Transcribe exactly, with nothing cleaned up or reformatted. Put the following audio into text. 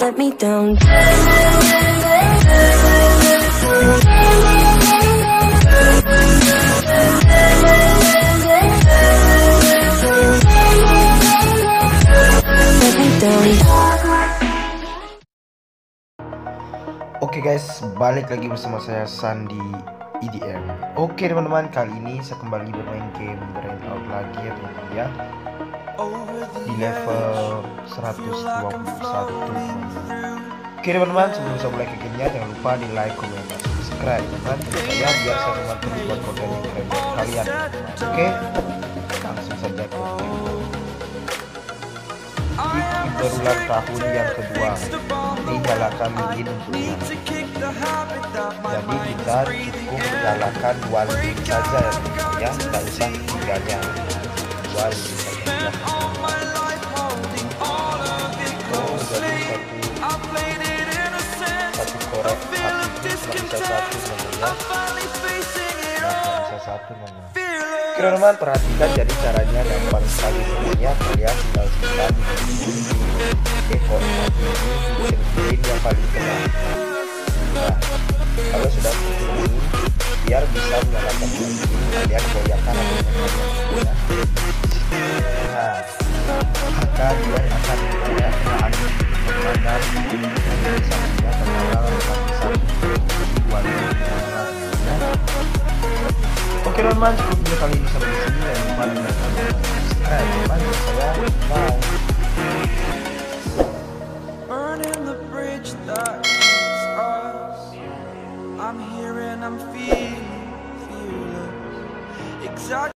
let me down. Let me down. Oke guys, balik lagi bersama saya Sandi E D M. Oke teman-teman, kali ini saya kembali bermain game Burnout lagi ya teman-teman ya, di level seratus dua puluh satu teman-teman. Oke teman-teman, sebelum saya mulai ke gamenya, jangan lupa di like, komen, dan subscribe teman-teman saya, biar saya semakin membuat konten yang keren buat kalian teman-teman. Oke, langsung saja ke game. Di berulang tahun yang kedua, dinyalakan lilin untuknya. Jadi kita cukup nyalakan dua lilin saja ya teman-teman ya, tidak usah tiganya, dua lilin saja ya. Oh, jadi satu satu korek api itu cuma bisa satu teman-teman ya. Nah, bisa satu teman-teman. Oke teman-teman, perhatikan, jadi caranya gampang sekali sebenarnya. Kalian tinggal simpan di ekor api ini, di yang paling tengah. Nah, kalau sudah seperti ini, biar bisa menyalakan lilin, kalian goyahkan apinya ya. Nah, maka dia akan kayak angin dan bisa melihat ternyata bisa dua lilin ya. Oke teman-teman, cukup video kali ini sampai di sini, dan lupa like, subscribe teman saya. Bye. Burning the bridge that is us. I'm here and I'm feeling, feeling exactly.